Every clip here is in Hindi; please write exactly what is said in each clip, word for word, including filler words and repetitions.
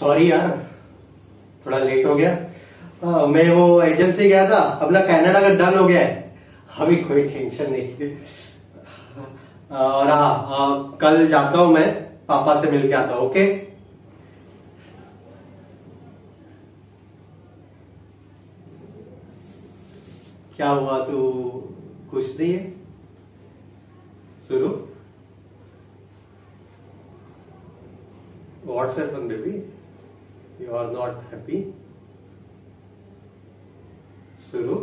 सॉरी यार, थोड़ा लेट हो गया। आ, मैं वो एजेंसी गया था, अपना कनाडा का डन हो गया है, अभी कोई टेंशन नहीं। और हाँ, कल जाता हूं मैं, पापा से मिल के आता हूं। ओके, क्या हुआ? तू खुश नहीं है? शुरू What's happened, baby? You are not happy? शुरू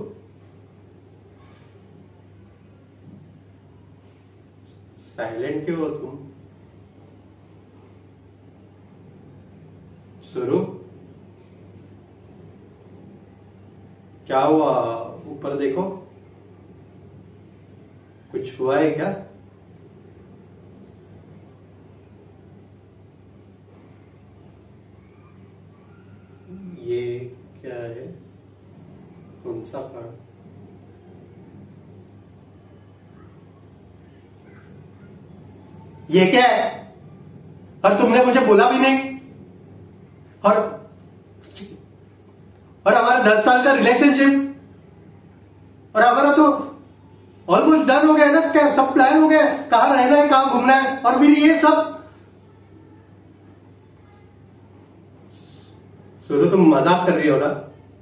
साइलेंट क्यों हो तुम? शुरू क्या हुआ? ऊपर देखो, कुछ हुआ है क्या? ये क्या है? कौन सा कार्ड? ये क्या है? और तुमने मुझे बोला भी नहीं। और और हमारा दस साल का रिलेशनशिप, और हमारा तो ऑलमोस्ट डन हो गया ना, क्या सब प्लान हो गया, कहां रहना है, कहां घूमना है, और फिर ये सब। सुनो, तुम मजाक कर रही हो ना?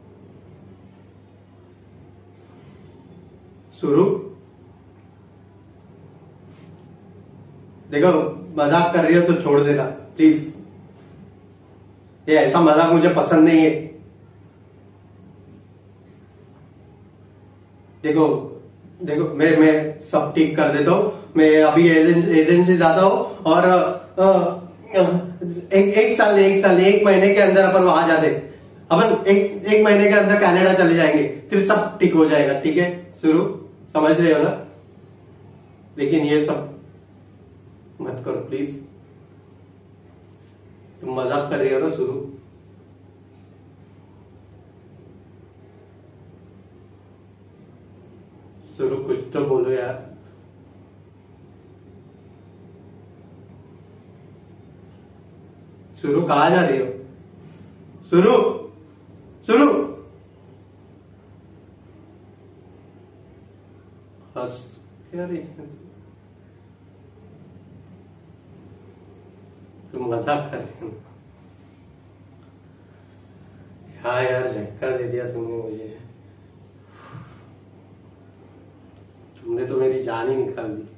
शुरू देखो, मजाक कर रही हो तो छोड़ देना प्लीज। ये ऐसा मजाक मुझे पसंद नहीं है। देखो देखो, मैं मैं सब ठीक कर देता हूं। मैं अभी एजेंसी जाता हूं, और आ, आ, एक एक साल एक साल एक महीने के अंदर अपन वहां जाते, अपन एक एक महीने के अंदर कनाडा चले जाएंगे, फिर सब ठीक हो जाएगा। ठीक है शुरू, समझ रहे हो ना? लेकिन ये सब मत करो प्लीज। तुम मजाक कर रही हो ना शुरू? शुरू कुछ तो बोलो यार। शुरू कहाँ जा रही हो? शुरू शुरू हंस क्या रही है? तुम मजाक कर रही हो? हाँ यार, झटका दे दिया तुमने मुझे। तुमने तो मेरी जान ही निकाल दी।